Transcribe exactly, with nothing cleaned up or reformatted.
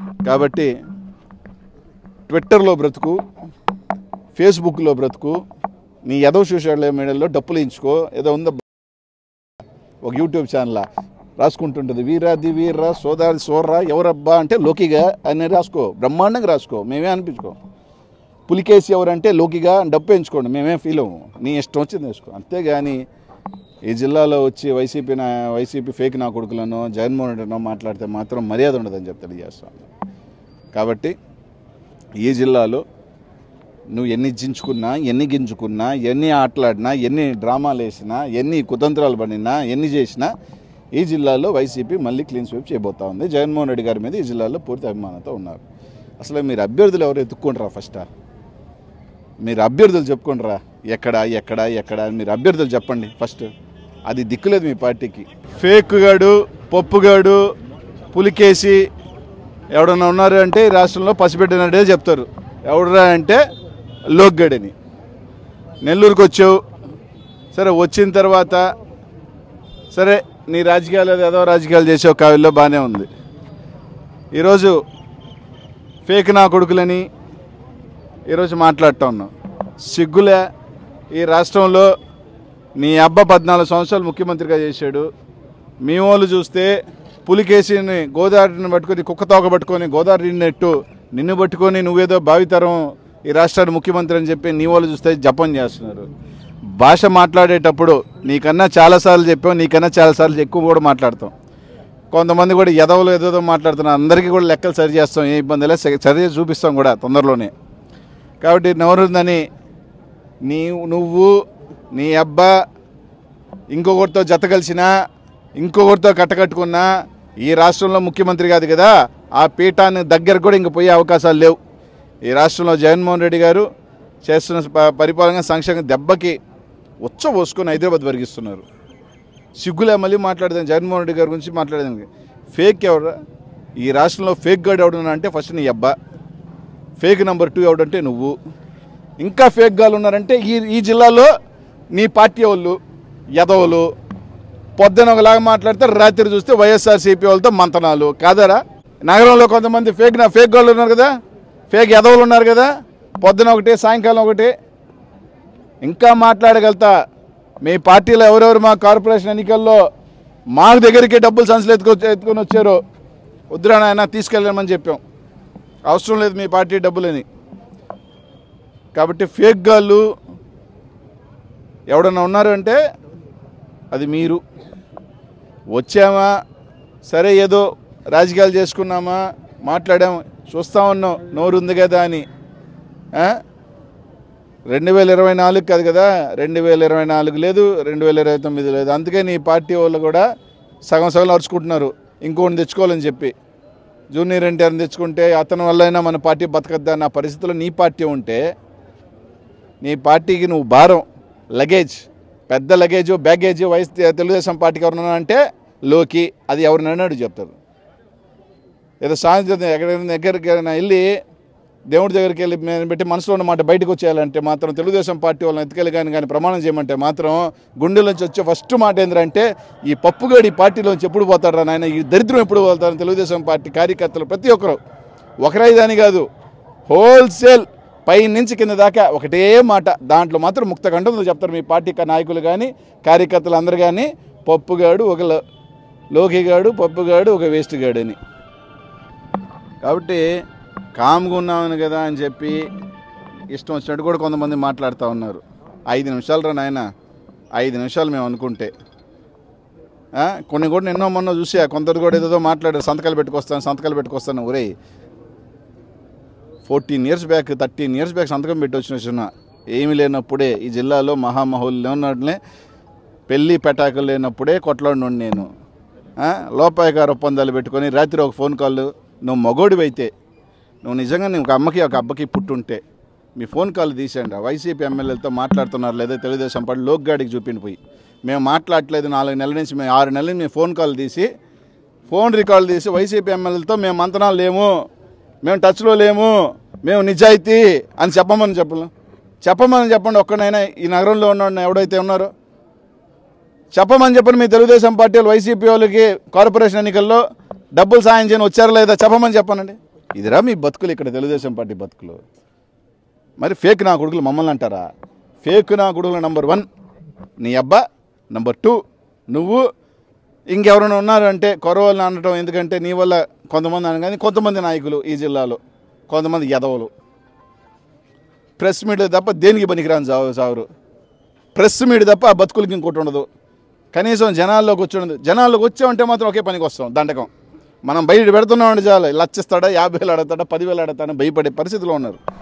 కాబట్టి ట్విట్టర్లో బ్రతుకు, ఫేస్బుక్లో బ్రతుకు, నీ ఏదో సోషల్ మీడియాలో డప్పులు ఇచ్చుకో. ఏదో ఉందో ఒక యూట్యూబ్ ఛానల్ రాసుకుంటుంటుంది, వీరాది వీర్రా సోదాది సోర్రా ఎవరబ్బా అంటే లోకిగా అని రాసుకో, బ్రహ్మాండంగా రాసుకో, మేమే అనిపించుకో. పులికేసి ఎవరంటే లోకిగా డప్పు ఎంచుకోండి, మేమే ఫీల్ అవ్వము, నీ ఇష్టం వచ్చింది వేసుకో. అంతేగాని ఈ జిల్లాలో వచ్చి వైసీపీ నా వైసీపీ ఫేక్ నా కొడుకులను జగన్మోహన్ రెడ్డినో మాట్లాడితే మాత్రం మర్యాద ఉండదని చెప్పి తెలియజేస్తాను. కాబట్టి ఈ జిల్లాలో నువ్వు ఎన్ని జించుకున్నా, ఎన్ని గింజుకున్నా, ఎన్ని ఆటలాడినా, ఎన్ని డ్రామాలు వేసినా, ఎన్ని కుతంత్రాలు పడినా, ఎన్ని చేసినా ఈ జిల్లాలో వైసీపీ మళ్ళీ క్లీన్ స్వీప్ చేయబోతా ఉంది. జగన్మోహన్ రెడ్డి గారి మీద ఈ జిల్లాలో పూర్తి అభిమానంతో ఉన్నారు. అసలు మీరు అభ్యర్థులు ఎవరు ఎత్తుక్కుంటారా? ఫస్ట్ మీరు అభ్యర్థులు చెప్పుకుంటారా? ఎక్కడ ఎక్కడ ఎక్కడ మీరు అభ్యర్థులు చెప్పండి ఫస్ట్. అది దిక్కులేదు మీ పార్టీకి. ఫేక్ గాడు, పప్పుగాడు, పులికేసి ఎవడన్నా ఉన్నారు అంటే ఈ రాష్ట్రంలో పసిపెట్టినట్టే చెప్తారు. ఎవడరా అంటే లోక్గడని. నెల్లూరుకు వచ్చావు, సరే వచ్చిన తర్వాత సరే నీ రాజకీయాలు ఏదో రాజకీయాలు చేసావు, కావిల్లో బాగానే ఉంది. ఈరోజు ఫేక్ నా కొడుకులని ఈరోజు మాట్లాడుతూ ఉన్నావు. సిగ్గులే? ఈ రాష్ట్రంలో నీ అబ్బ పద్నాలుగు సంవత్సరాలు ముఖ్యమంత్రిగా చేశాడు. మీ వాళ్ళు చూస్తే పులికేసిని గోదావరిని పట్టుకొని కుక్క తోక పట్టుకొని గోదావరి నెట్టు నిన్ను పట్టుకొని నువ్వేదో భావితరం ఈ రాష్ట్రానికి ముఖ్యమంత్రి అని చెప్పి నీ వాళ్ళు చూస్తే జపం చేస్తున్నారు. భాష మాట్లాడేటప్పుడు నీకన్నా చాలాసార్లు చెప్పాం, నీకన్నా చాలాసార్లు ఎక్కువ కూడా మాట్లాడతాం. కొంతమంది కూడా ఎదవలు ఏదేదో మాట్లాడుతున్నారు. అందరికీ కూడా లెక్కలు సరి చేస్తాం, ఏ ఇబ్బంది లేదు, సరి చేసి చూపిస్తాం కూడా తొందరలోనే. కాబట్టి నవరుందని నీ నువ్వు నీ అబ్బా ఇంకొకరితో జత కలిసినా, ఇంకొకరితో కట్టకట్టుకున్నా ఈ రాష్ట్రంలో ముఖ్యమంత్రి కాదు కదా, ఆ పీఠాన్ని దగ్గర కూడా ఇంక పోయే అవకాశాలు లేవు. ఈ రాష్ట్రంలో జగన్మోహన్ రెడ్డి గారు చేస్తున్న పరిపాలన సంక్షేమ దెబ్బకి ఉచ్చ పోసుకొని హైదరాబాద్ వరిగిస్తున్నారు. సిగ్గులే మళ్ళీ మాట్లాడదాం జగన్మోహన్ రెడ్డి గారి గురించి మాట్లాడదానికి. ఫేక్ ఎవరు ఈ రాష్ట్రంలో? ఫేక్ గార్డ్ ఎవడన్నా అంటే ఫస్ట్ నీ అబ్బా, ఫేక్ నెంబర్ టూ ఎవడంటే నువ్వు. ఇంకా ఫేక్ గాలు ఉన్నారంటే ఈ ఈ జిల్లాలో నీ పార్టీ వాళ్ళు యదవులు. పొద్దున ఒకలాగా మాట్లాడతారు, రాత్రి చూస్తే వైఎస్ఆర్సీపీ వాళ్ళతో మంతనాలు కాదరా? నగరంలో కొంతమంది ఫేక్ నా ఫేక్ గాళ్ళు ఉన్నారు కదా, ఫేక్ యదవులు ఉన్నారు కదా, పొద్దున ఒకటి సాయంకాలం ఒకటి. ఇంకా మాట్లాడగలుగుతా. మీ పార్టీలో ఎవరెవరు మా కార్పొరేషన్ ఎన్నికల్లో మా దగ్గరికి డబ్బులు సంచులు ఎత్తుకు ఎత్తుకొని వచ్చారో వద్దురా నాయన తీసుకెళ్ళమని చెప్పాం. అవసరం లేదు మీ పార్టీ డబ్బులని. కాబట్టి ఫేక్ గాళ్ళు ఎవడన్నా ఉన్నారు అంటే అది మీరు. వచ్చామా, సరే ఏదో రాజకీయాలు చేసుకున్నామా, మాట్లాడాము, చూస్తూ ఉన్నాం నోరు ఉంది కదా అని. రెండు వేల ఇరవై నాలుగు కాదు కదా, రెండు వేల ఇరవై నాలుగు లేదు, రెండు వేల ఇరవై తొమ్మిది లేదు. అందుకే నీ పార్టీ వాళ్ళు కూడా సగం సగం అరుచుకుంటున్నారు ఇంకోటి తెచ్చుకోవాలని చెప్పి. జూనియర్ ఎన్టీఆర్ని తెచ్చుకుంటే అతని వల్ల అయినా మన పార్టీ బతకద్దా నా పరిస్థితుల్లో నీ పార్టీ ఉంటే, నీ పార్టీకి నువ్వు భారం, లగేజ్, పెద్ద లగేజ్ బ్యాగేజ్ వైఎస్ తెలుగుదేశం పార్టీకి ఎవరన్నా అంటే లోకి, అది ఎవరినైనా చెప్తారు. ఏదో సాయంత్రం ఎక్కడైనా దగ్గరికి వెళ్ళి దేవుడి దగ్గరికి వెళ్ళి మేము పెట్టి మనసులో ఉన్న మాట బయటకు వచ్చేయాలంటే మాత్రం తెలుగుదేశం పార్టీ వాళ్ళని ఎత్తుకెళ్ళి కానీ కానీ ప్రమాణం చేయమంటే మాత్రం గుండెలోంచి వచ్చే ఫస్ట్ మాట ఏంటంటే ఈ పప్పుగాడి పార్టీలోంచి ఎప్పుడు పోతాడు నాయన, ఈ దరిద్రం ఎప్పుడు పోతారు తెలుగుదేశం పార్టీ కార్యకర్తలు ప్రతి ఒక్కరు. ఒకరైదాని కాదు, హోల్సేల్ పై నుంచి కింద దాకా ఒకటే మాట. దాంట్లో మాత్రం ముక్త కంఠంతో చెప్తారు మీ పార్టీ నాయకులు కానీ కార్యకర్తలు అందరు కానీ, పప్పుగాడు ఒక లోకిగాడు, పప్పుగాడు ఒక వేస్ట్ గాడు అని. కాబట్టి కామ్గా ఉన్నామని కదా అని చెప్పి ఇష్టం వచ్చినట్టు కూడా కొంతమంది మాట్లాడుతూ ఉన్నారు. ఐదు నిమిషాలు రా నాయన, ఐదు నిమిషాలు మేము అనుకుంటే. కొన్ని కూడా నిన్నో మొన్న చూసా, కొందరు కూడా ఏదో మాట్లాడారు, సంతకాలు పెట్టుకొస్తాను సంతకాలు పెట్టుకొస్తాను. ఒరే fourteen years back thirteen years back సంతకం పెట్టి వచ్చిన ఏమీ లేనప్పుడే ఈ జిల్లాలో మహామహులు లేనట్లే పెళ్ళి పెటాకులు లేనప్పుడే కొట్లాడిను నేను. లోపాయకార ఒప్పందాలు పెట్టుకొని రాత్రి ఒక ఫోన్ కాల్, నువ్వు మగోడివైతే, నువ్వు నిజంగా నువ్వు ఒక అమ్మకి ఒక అబ్బకి పుట్టుంటే మీ ఫోన్ కాల్ తీసేయండి. వైసీపీ ఎమ్మెల్యేలతో మాట్లాడుతున్నారు లేదా తెలుగుదేశం పార్టీ లోక్గాడికి చూపిండి పోయి, మేము మాట్లాడలేదు నాలుగు నెలల నుంచి, మేము ఆరు నెలల నుంచి మేము ఫోన్ కాల్ తీసి ఫోన్ రికార్డు తీసి వైసీపీ ఎమ్మెల్యేలతో మేము మంతనాలు లేము, మేము టచ్లో లేము, మేము నిజాయితీ అని చెప్పమని చెప్పను చెప్పమని చెప్పండి. ఒక్కడైనా ఈ నగరంలో ఉన్న ఎవడైతే ఉన్నారో చెప్పమని చెప్పండి. మీ తెలుగుదేశం పార్టీ వాళ్ళు వైసీపీ వాళ్ళకి కార్పొరేషన్ ఎన్నికల్లో డబ్బులు సాయం చేయని వచ్చారా లేదా చెప్పమని చెప్పనండి. ఇదిరా మీ బతుకులు ఇక్కడ తెలుగుదేశం పార్టీ బతుకులు. మరి ఫేక్ నా కొడుకులు మమ్మల్ని అంటారా? ఫేక్ నా కొడుకులు నెంబర్ వన్ నీ అబ్బా, నెంబర్ టూ నువ్వు, ఇంకెవరైనా ఉన్నారంటే కొరవల్ని అనటం. ఎందుకంటే నీ వల్ల కొంతమంది అన కానీ కొంతమంది నాయకులు ఈ జిల్లాలో కొంతమంది ఎదవలు ప్రెస్ మీడియా తప్ప దేనికి పనికిరాని సావు సావురు ప్రెస్ మీడియా తప్ప ఆ బతుకులకి ఇంకోటి ఉండదు. కనీసం జనాల్లోకి వచ్చి ఉండదు. జనాల్లోకి వచ్చామంటే మాత్రం ఒకే పనికి వస్తాం, దండకం. మనం బయట పెడుతున్నామంటే చాలు, లచ్చిస్తాడా, యాభై వేలు అడతాడా, పదివేలు అడతాడా భయపడే పరిస్థితిలో ఉన్నారు.